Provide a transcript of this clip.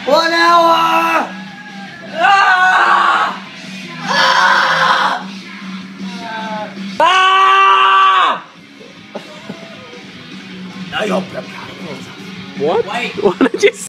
1 hour! Ah! Ah! Ah! Now you're prepared. What? Wait. What did you say?